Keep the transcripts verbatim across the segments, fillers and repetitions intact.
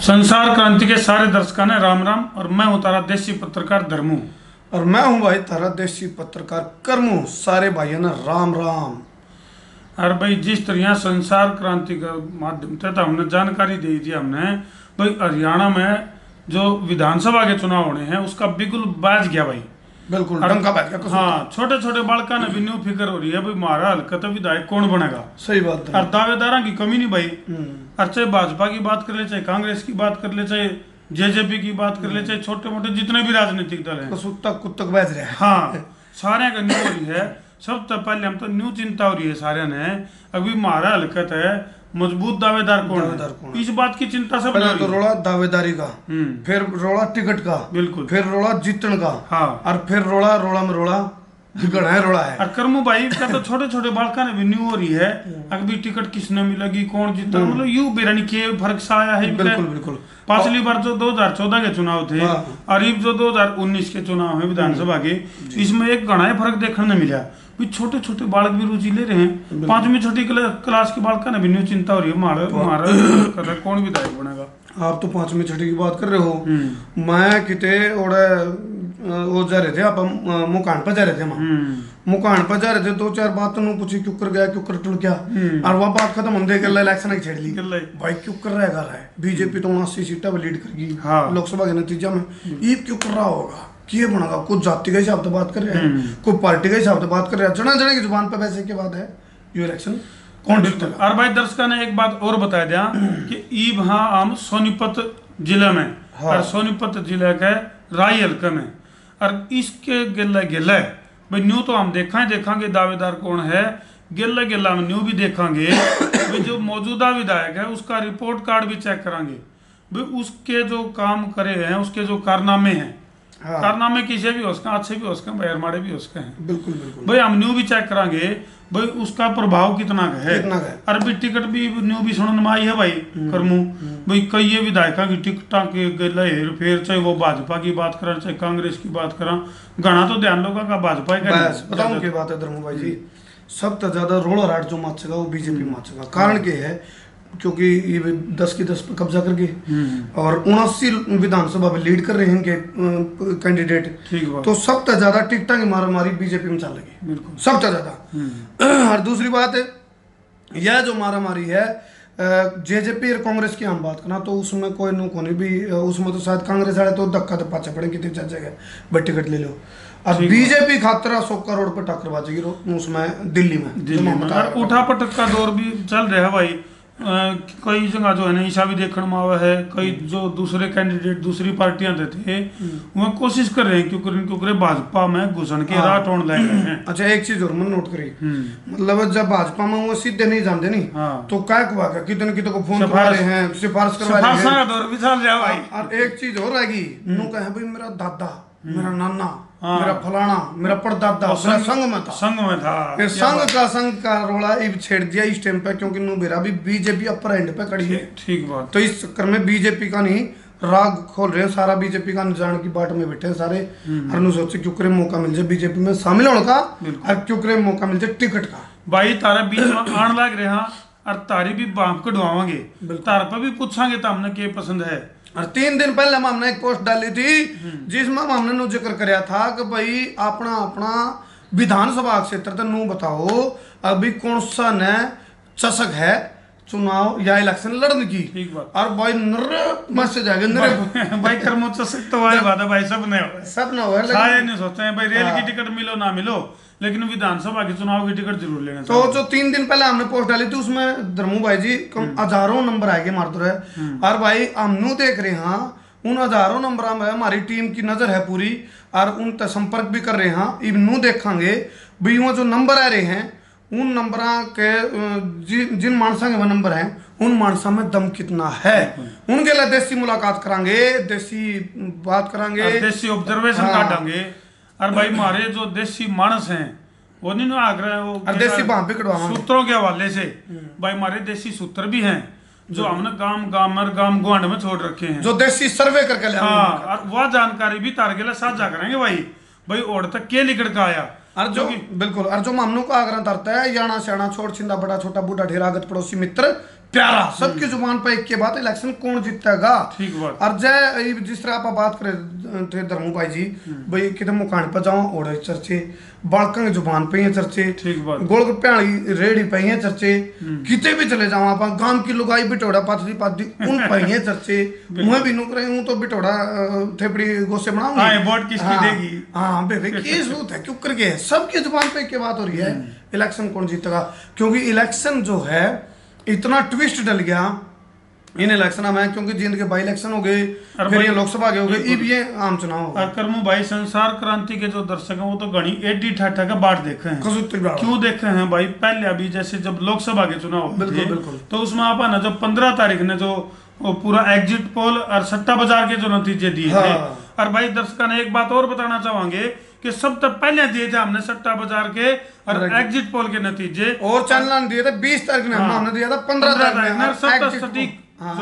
संसार क्रांति के सारे दर्शकों ने राम राम। और मैं हूँ तारा देसी पत्रकार धर्मू। और मैं हूँ भाई तारा देसी पत्रकार करमू। सारे भाइयों ने राम राम। और भाई जिस तरह संसार क्रांति के माध्यम से तो हमने जानकारी दी थी हमने भाई हरियाणा में जो विधानसभा के चुनाव होने हैं उसका बिल्कुल बाज गया भाई, बिल्कुल डंका बाज गया। हाँ, छोटे छोटे बालका ने भी न्यू फिक्र हो रही है भाई हमारा हल्का तो विधायक कौन बनेगा। सही बात है। और दावेदारों की कमी नहीं भाई। और चाहे भाजपा की बात कर ले, चाहे कांग्रेस की बात कर ले, चाहे जेजेपी की बात कर ले, चाहे छोटे मोटे जितने भी राजनीतिक दल हैं कुत्तक कुत्तक बज रहे हैं। हाँ, सारे का न्यू हो रही है। सब तो पहले हम तो न्यू चिंता हो रही है सारे ने अभी हमारा हलकत है मजबूत दावेदार कौन है, इस बात की चिंता सब। पहले तो रोड़ा दावेदारी का, फिर रोड़ा टिकट का, बिल्कुल, फिर रोड़ा जीतन का, हाँ, और फिर रोड़ा रोड़ा में रोड़ा गड़ा रोड़ा है। और करमू भाई का तो छोटे छोटे बालका ने भी न्यू हो रही है अभी टिकट किसने मिलेगी कौन जीता, मतलब यू बेरानी के फर्क सा आया है। बिल्कुल बिल्कुल। पिछली बार जो दो हज़ार चौदह के चुनाव थे और अब जो दो हज़ार उन्नीस के चुनाव है विधानसभा के, इसमें एक घना ही फर्क देखने मिला। छोटे छोटे बालक भी रुचि ले रहे हैं। पांचवी छठी क्लास के बालका ने भी न्यू चिंता हो रही है हमारा हमारा कौन विधायक बनेगा। आप तो पांचवी छठी की बात कर रहे हो, मैं किते ओड़े वो जा रहे थे आप मुकान पर जा रहे थे, मुकान पर जा रहे थे। दो चार बात तो पूछी क्यों कर गया क्यों कर टूट गया, और वह बात खत्म हम देख इलेक्शन छेड़ ली भाई क्यों कर रहा है। बीजेपी तो उनासी सीटा पर लीड करेगी लोकसभा के नतीजा में, ये क्यों कर रहा होगा किए बनेगा। कुछ जाति के हिसाब से बात कर रहे हैं, कोई पार्टी के हिसाब से बात कर रहे हैं, जना जना की जुबान पर वैसे की बात है ये इलेक्शन कौन जीतेगा। और भाई दर्शकों ने एक बात और बताया दिया कि ईब हाँ हम सोनीपत जिले में, हाँ, और सोनीपत जिले के राई हल्के में, और इसके गिले गिले भाई न्यू तो हम देखा ही देखांगे दावेदार कौन है, गिले गिला में न्यू भी देखांगे भाई जो मौजूदा विधायक है उसका रिपोर्ट कार्ड भी चेक करांगे भाई उसके जो काम करे हैं उसके जो कारनामे हैं, हाँ, कारनामे किसी भी हो सके, अच्छे भी हो सके, भाई माड़े भी हो सके हैं। बिल्कुल बिल्कुल भाई हम न्यू भी चेक करांगे भाई उसका प्रभाव कितना है, कितना है। अरबी टिकट भी न्यू भी सुनने में आई है भाई करमू भाई कई विधायक की टिकटा के गले फिर चाहे वो भाजपा की बात करा चाहे कांग्रेस की बात करा, घना तो ध्यान लोगों का भाजपा का। बताऊं की बात है धर्मू भाई जी, सब तो ज्यादा रोड़ा राट जो मचेगा वो बीजेपी मचेगा। कारण क्या है क्योंकि ये दस की दस पर कब्जा करके और उनासी विधानसभा में लीड कर रहे हैं इनके कैंडिडेट, तो सबसे ज्यादा टिकटा की मारा मारी बीजेपी में चल रही है सबसे ज्यादा। और दूसरी बात है यह जो मारा मारी है जेजेपी और कांग्रेस की हम बात करना तो उसमें कोई नो कोनी भी, उसमें तो शायद कांग्रेस वाले तो धक्का तो पाचे पड़े कितने चल जाएगा भाई टिकट ले लो। और बीजेपी खातरा सौ करोड़ पर टक्कर बाजेगी उसमें दिल्ली में, दिल्ली में। और उठा पटक का दौर भी चल रहा है भाई। कई जगह जो है ना ईशा भी देखने में आवा है, कई जो दूसरे कैंडिडेट दूसरी पार्टियां थे वो कोशिश कर रहे हैं क्योंकि क्योंकि भाजपा में घुसन के राह टोड़ लग रहे हैं। अच्छा एक चीज और मैंने नोट करी, मतलब जब भाजपा में वो सीधे नहीं जानते नहीं, हाँ, तो क्या हुआ कितने कितने को फोन करवा रहे हैं, सिफारिश करवा रहे हैं, दौर भी चल रहा भाई। और एक चीज और आएगी नु कहे भाई मेरा दादा, मेरा नाना, हाँ, मेरा फलाना, मेरा परदादा संघ में था, संघ में था, संघ का संघ का रोड़ा छेड़ दिया इस टाइम पे क्योंकि मेरा भी बीजेपी अपर एंड पे खड़ी है। ठीक बात। तो इस चक्कर में बीजेपी का नहीं राग खोल रहे हैं, सारा बीजेपी का जान की बाट में बैठे हैं सारे। हर सोचे क्यों करे मौका मिल जाए बीजेपी में शामिल होने का, और क्यों करे मौका मिल जाए टिकट का। भाई तारा बीच में आन लग रहे हैं और तारी भी बांप कढ़वाएंगे, तार पर भी पूछांगे तो हमने क्या पसंद है। और तीन दिन पहले हमने एक पोस्ट डाली थी जिसमें हमने नु जिक्र कराया था कि भाई अपना अपना विधानसभा क्षेत्र तक नू बताओ अभी कौन सा न चसक है चुनाव या इलेक्शन लड़ने की। ठीक बात। और भाई नर मैसेज आ गया भाई कर्मो चसक तो वाली बात है भाई, सब ने सब ने हुआ सारे नहीं सोचते हैं भाई रेल की टिकट मिलो ना मिलो लेकिन विधानसभा के चुनाव की टिकट जरूर लेना। तो जो तीन दिन पहले हमने पोस्ट डाली थी उसमें धर्मू भाई जी हजारों नंबर आएंगे मारते रहे। और भाई हम नू देख रहे हैं उन हजारों नंबर में हमारी टीम की नजर है पूरी और उन तक संपर्क भी कर रहे हैं। इब नू देखेंगे भाई वो जो नंबर आ रहे हैं उन नंबर के जि, जिन मानसा के वो नंबर हैं उन मानसा में दम कितना है, उनके लिए देसी मुलाकात करांगे, देसी बात करांगे, देसी ऑब्जर्वेशन काटेंगे। और भाई हमारे जो देसी मानस हैं वो नहीं आग रहे हैं वो देसी भाव भी कटवाएंगे सूत्रों के हवाले से। भाई हमारे देसी सूत्र भी हैं जो हमने गांव गांव में गांव गुआंढ में छोड़ रखे हैं, जो देसी सर्वे करके ले। हाँ, और वह जानकारी भी तार के लिए साझा करेंगे भाई भाई और तक के लिकड़ का आया। और जो बिल्कुल और जो मामलों को आग्रह करता है याना श्याना छोड़ छिंदा बड़ा छोटा बूढ़ा ढेरागत पड़ोसी मित्र प्यारा, सबकी जुबान पर एक के बात इलेक्शन कौन जीतेगा। ठीक बात। और जय जिस तरह आप बात करे थे धर्मू भाई जी, भाई कितने मुकान पर जाओ और चर्चे, बालकन की जुबान पे ही चर्चे, ठीक बात। गोलगप्पे वाली रेड़ी पे ही चर्चे, किते भी चले जाओ आप, गांव की लुगाई बिटोड़ा पाथरी पाथरी उन पे ही चर्चे। मैं भी नुक रही हूँ तो बिटोड़ा थेपड़ी गोसे बनाऊंगी। हाँ, वोट किसकी देगी। हाँ बेबे केस होता है क्यों करके, सबकी जुबान पे एक बात हो रही है इलेक्शन कौन जीतेगा। क्योंकि इलेक्शन जो है इतना ट्विस्ट डल गया इन इलेक्शन में, क्योंकि जिंद के बाई इलेक्शन हो गए, फिर ये लोकसभा के हो गए, अब ये आम चुनाव हो गए। और करमू भाई संसार क्रांति के जो दर्शक हैं वो तो घनी एडी ठाठा का बाट देखे हैं। क्यों देखे हैं भाई, पहले अभी जैसे जब लोकसभा के चुनाव बिल्कुल बिल्कुल, तो उसमें आप ना जो पंद्रह तारीख ने जो वो पूरा एग्जिट पोल और सट्टा बाजार के जो नतीजे दिए थे। हाँ। और भाई दर्शकों ने एक बात और बताना चाहेंगे कि सब तक पहले दिए थे हमने सट्टा बाजार के और एग्जिट पोल के नतीजे, और चैनल दिए थे बीस तारीख ने, हमने दिया था पंद्रह तारीख में सटीक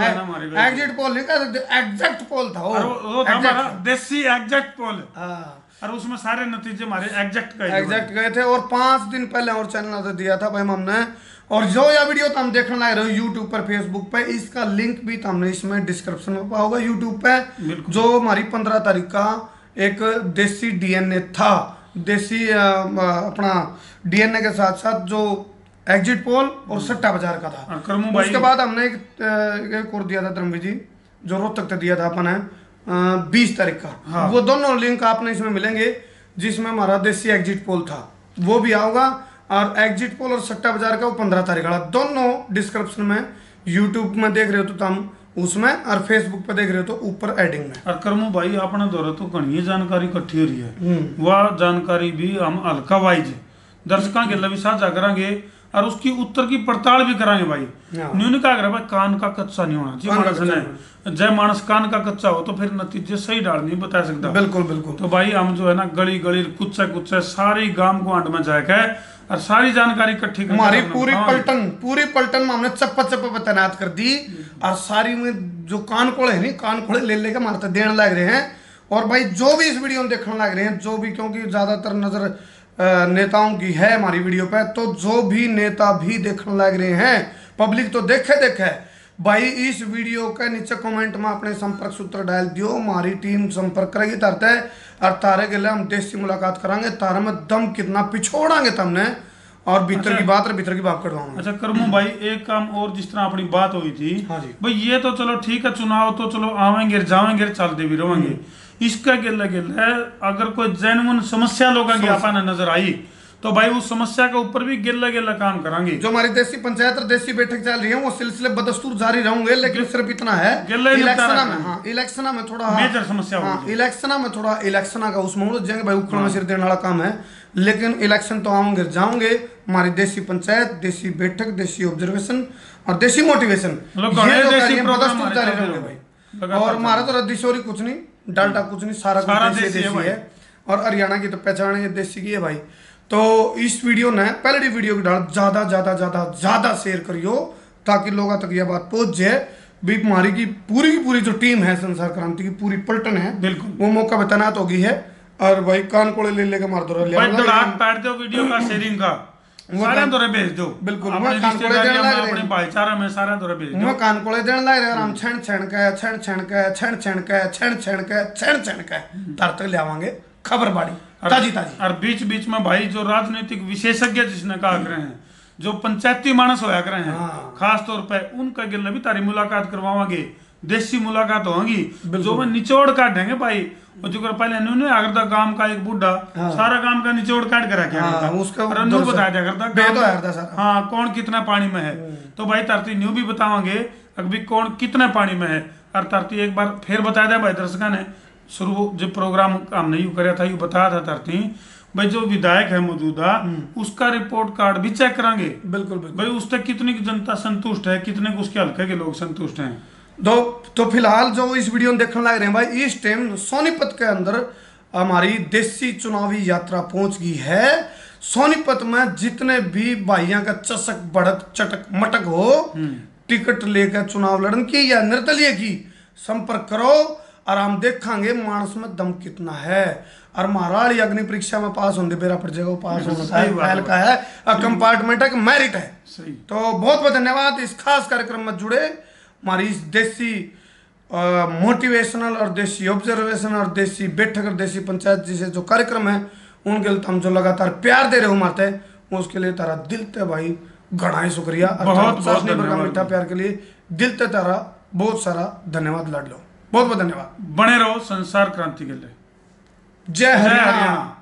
एग्जिट पोल नहीं कह सकते, एग्जैक्ट पोल था वो, वो था हमारा देसी एग्जैक्ट पोल। हाँ। और उसमें सारे नतीजे हमारे एग्जैक्ट गए एग्जैक्ट गए थे। और पांच दिन पहले और चैनल से दिया था भाई हमने। और जो यह वीडियो तो हम देखने लग रहे हो यूट्यूब पर, फेसबुक पे, इसका लिंक भी तो हमने इसमें डिस्क्रिप्शन में पाओगे यूट्यूब पे। जो हमारी पंद्रह तारीख का एक देसी डीएनए था, देसी अपना डीएनए के साथ साथ जो एग्जिट पोल और सट्टा बाजार का था। उसके बाद हमने एक, एक और दिया था धर्मवीर जी, जो रोहतक तक दिया था अपन है बीस तारीख का। हाँ। वो दोनों लिंक आपने इसमें मिलेंगे, जिसमें हमारा देसी एग्जिट पोल था वो भी आओगा, और एग्जिट पोल और सट्टा बाजार का वो पंद्रह तारीख वाला, दोनों डिस्क्रिप्शन में। यूट्यूब में देख रहे हो तो हम उसमें, और फेसबुक पे देख रहे हो तो ऊपर एडिंग में। और करमू भाई अपने दौरे तो घनी जानकारी इकट्ठी हो रही है, वह जानकारी भी हम हल्का वाइज दर्शकों के लिए भी साझा करेंगे और उसकी उत्तर की पड़ताल भी कराएंगे भाई। न्यून का भाई कान का कच्चा नहीं होना चाहिए मानस ने, जय मानस कान का कच्चा हो तो फिर नतीजे सही डाल नहीं बता सकता। बिल्कुल बिल्कुल। तो भाई हम जो है ना गली गली कुछ कुछ सारी गांव को आंड में जाकर और सारी जानकारी इकट्ठी कर, हमारी पूरी पलटन पूरी पलटन में हमने चप्पा चप्पा पे तैनात कर दी। और सारी में जो कान कोड़े है नहीं, कान कोड़े ले लेकर मारते देने लग रहे हैं। और भाई जो भी इस वीडियो में देखने लग रहे हैं, जो भी, क्योंकि ज्यादातर नजर नेताओं की है हमारी वीडियो पे, तो जो भी नेता भी देखने लग रहे हैं, पब्लिक तो देखे देखे भाई इस वीडियो के नीचे कमेंट में अपने संपर्क सूत्र डाल दियो, हमारी टीम संपर्क करेगी तारते, और तारे के लिए हम देसी मुलाकात करांगे, तारे में दम कितना पिछोड़ांगे तुमने, और भीतर की बात और भीतर की बात करवाऊंगा। अच्छा करमू भाई एक काम और, जिस तरह अपनी बात हुई थी। हाँ जी भाई, ये तो चलो ठीक है, चुनाव तो चलो आवेंगे जावेंगे चलते भी रहेंगे, इसका गिला गिला है अगर कोई जेन्युइन समस्या लोगों की आपने नजर आई तो भाई उस समस्या के ऊपर भी गिल्ला गिल्ला काम करांगे। जो हमारी देसी पंचायत और देसी बैठक चल रही है वो सिलसिले बदस्तूर जारी रहेंगे, लेकिन सिर्फ इतना है इलेक्शन में, हाँ इलेक्शन में थोड़ा मेजर समस्या, हाँ इलेक्शन में थोड़ा इलेक्शन का उसमें उलझ जाएंगे भाई, उखड़ में सिर देने वाला काम है। लेकिन इलेक्शन तो आऊंगे जाऊंगे, हमारी देसी पंचायत, देसी बैठक, देसी ऑब्जर्वेशन और देसी मोटिवेशन, ये बदस्तूर जारी रहेंगे भाई। और हमारा तो रद्दी शोरी कुछ नहीं, डालडा कुछ नहीं, सारा कुछ देसी है। और हरियाणा की तो पहचान ये देसी की है भाई। तो इस वीडियो ने पहले वीडियो की डाल ज्यादा ज्यादा ज्यादा ज्यादा शेयर करियो, ताकि लोगों तक यह बात पहुंच जाए भी हमारी की पूरी की पूरी जो टीम है संसार क्रांति की पूरी पलटन है, बिल्कुल वो मौका पे तैनात हो गई है। और भाई कान कोड़े ले लेकर मार दो वीडियो का शेयरिंग का सारे दौरे भेज दो, बिल्कुल अपने भाईचारा में सारे दौरे भेज दो। कान कोड़े देने लग रहे हम छण छण के छण छण के छण छण के छण छण के छण छण के तार तक ले आवांगे खबर बाड़ी ताजी ताजी। और बीच बीच में भाई जो राजनीतिक विशेषज्ञ जिसने कहा करे हैं, जो पंचायती मानस होया करे हैं, खास तौर पे उनका गिल्ला भी तारी मुलाकात करवावांगे, देसी मुलाकात होगी, जो मैं निचोड़ काटेंगे भाई। और जो पहले इन्होंने अगर तक गांव का एक बुढ़ा सारा गांव का निचोड़ काट कर रखा है, उसका बताया जा करता हाँ कौन कितना पानी में है। तो भाई तरती न्यू भी बतावांगे अभी कौन कितना पानी में है। और तरती एक बार फिर बताया था भाई दर्शकों ने, शुरू जब प्रोग्राम हमने यू कराया था, यू बताया था तरती भाई जो विधायक है मौजूदा उसका रिपोर्ट कार्ड भी चेक करांगे। बिल्कुल भाई उससे कितनी जनता संतुष्ट है, कितने उसके हल्के के लोग संतुष्ट हैं। दो तो फिलहाल जो इस वीडियो में देखने लग रहे हैं भाई, इस टाइम सोनीपत के अंदर हमारी देसी चुनावी यात्रा पहुंच गई है। सोनीपत में जितने भी भाइयों का चसक बढ़त चटक मटक हो, टिकट लेकर चुनाव लड़न की या निर्दलीय की, संपर्क करो और हम देखेंगे मानस में दम कितना है। और महाराज अग्नि परीक्षा में पास होने बेरा पड़ जाएगा, पास होना सही बात फाइल है। का है और कंपार्टमेंट है, मेरिट है। सही। तो बहुत बहुत धन्यवाद इस खास कार्यक्रम में जुड़े हमारी इस देसी मोटिवेशनल और देसी ऑब्जर्वेशन और देसी बैठक और देसी पंचायत जैसे जो कार्यक्रम है उनके लिए हम जो लगातार प्यार दे रहे हो मारते उसके लिए तारा दिल ते भाई घना ही शुक्रिया। बहुत बहुत धन्यवाद मीठा प्यार के लिए दिल ते तारा बहुत सारा धन्यवाद लाड लो। बहुत बहुत धन्यवाद। बने रहो संसार क्रांति के लिए। जय हरियाणा।